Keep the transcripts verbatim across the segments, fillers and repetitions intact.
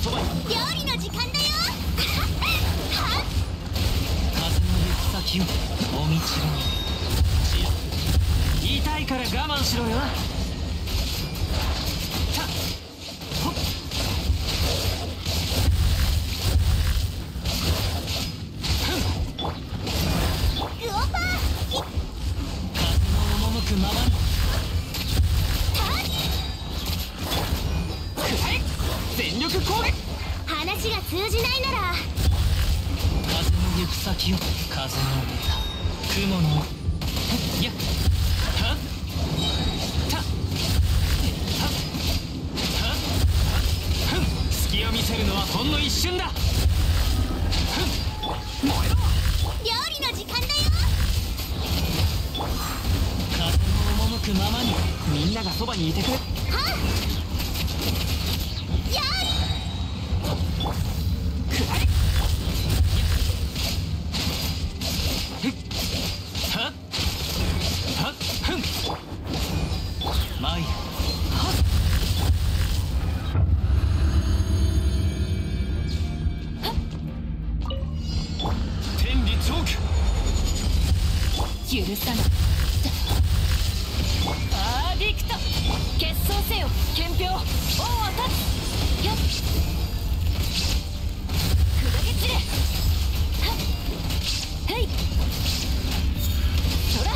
そばに。 料理の時間だよ。 風の行く先をお道が。痛いから我慢しろよ。たっほっグオパー。 風の赴くままに。全力攻撃。 話が通じないなら風の行く先を。風の出た雲のやっはったははふん。隙を見せるのはほんの一瞬だ。ふん燃えろ。 料理の時間だよ。 風の赴くままに。みんながそばにいてくれ。 はっ許さない。アーディクト。決闘せよ憲兵。王は立つ。よっ砕け散れ。はっへいそら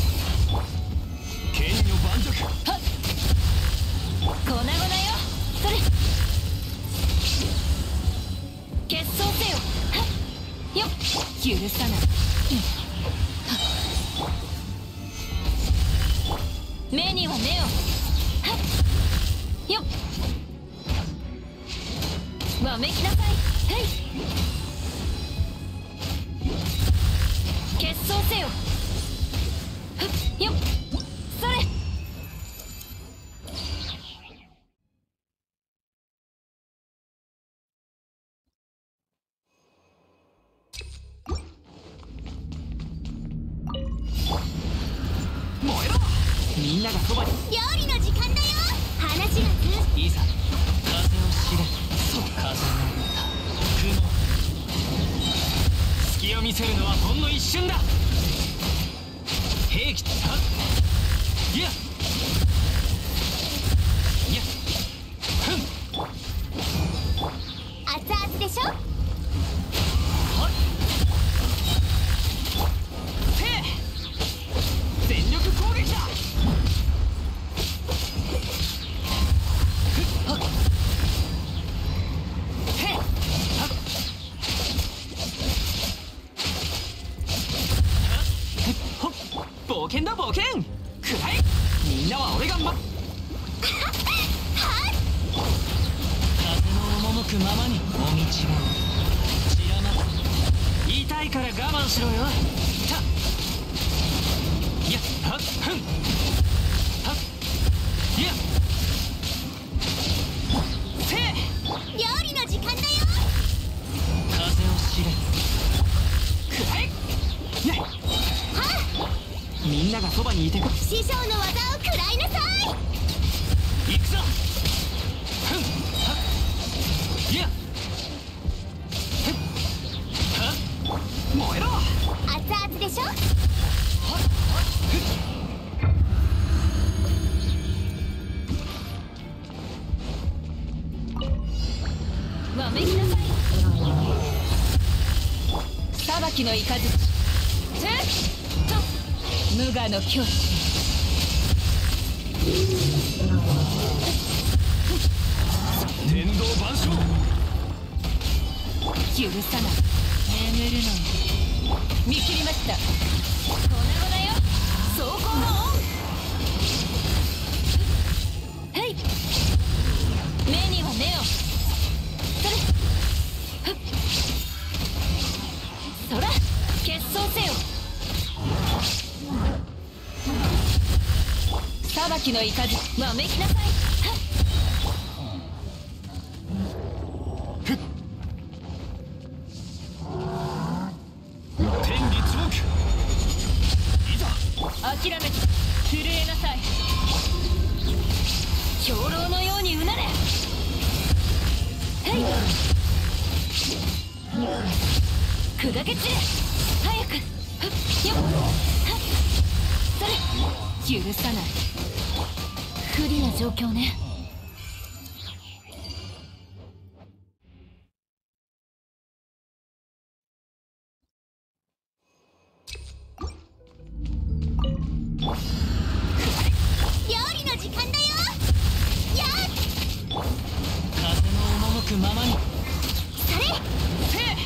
剣女盤石。 はっ粉々よ。それ決闘せよ。はっよっ許さない。目には目を。はっよっわめきなさい。へい決闘せよ。はっよっそれ燃えろ。みんながそばに。 料理の時間だよ。話が通いざ風を知れ。そう風の歌雲。隙を見せるのはほんの一瞬だ。兵器はっいやいやふん熱々でしょ。 はっせえ全力攻撃だ。はっへっはっほっ冒険だ冒険。くらえ。みんなは俺がま風の赴くままに。お道が散らまる。痛いから我慢しろよ。たっいやはっふんはっいやせえ料理の時間だよ。 風を知れ。くらえねはっみんながそばにいてくれ。 師匠の技を食らいなさい。 行くぞ。ふんはっいやふんはっ燃えろ。 熱々でしょ。 はっふんわめきなさい。裁きの雷。てっと無我の境地。 天道万象。 許さない。眠るのに見切りました。粉々よ。走行のオン。へい目には目を。それふっそら決闘せよ。裁きの雷。わめきなさい。はっ天理チョーク。いざ諦めて震えなさい。兵糧のようにうなれ。 はい砕け散れ早くふっよっはっそれ許さない不利な状況ね料理の時間だよやっ風の赴くままにそれせい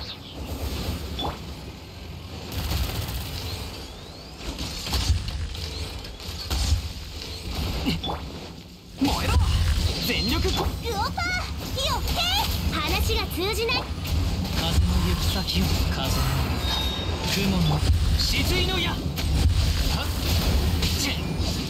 燃えろ全力こルオパーよって話が通じない風の行く先を風の雲の雫の矢はっちっ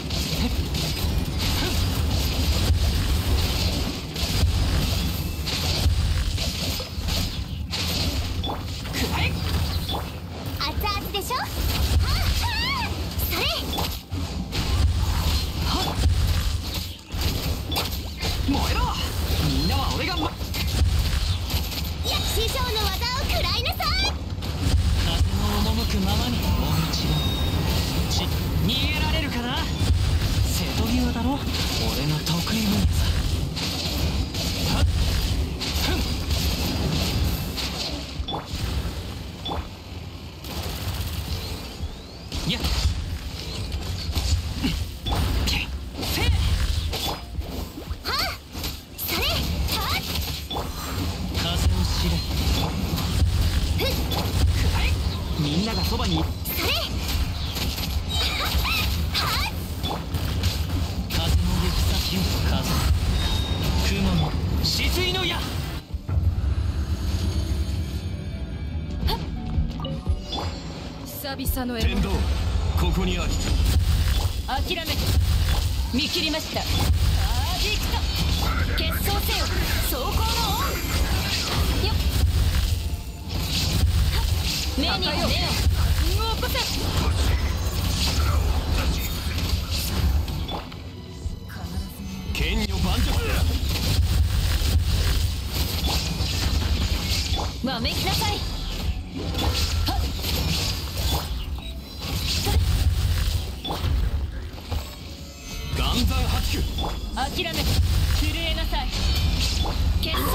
くらえ熱々でしょはっはっそれはっ燃えろみんなは俺がまいや師匠の技を食らいなさい風の赴くままにもう一度ち逃げられるかな瀬戸際だろ俺の得意分野さはっふんやっけせいはっそれはっ風を知れふっくらえみんながそばにそれはっ風の行く先を風雲の雫の矢久々の獲物天道ここにあり諦めて見切りましたアーディクト決闘せよ走行のオンよっはっ目には目を動かせ剣女万丈わめきなさいはっ岩山八九諦めて震えなさい決闘せよ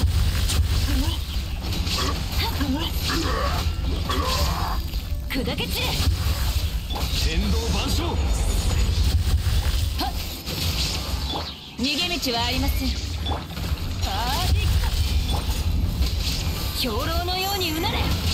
砕け散れ天道万象はっ逃げ道はありませんアーディクト兵糧のようにうなれ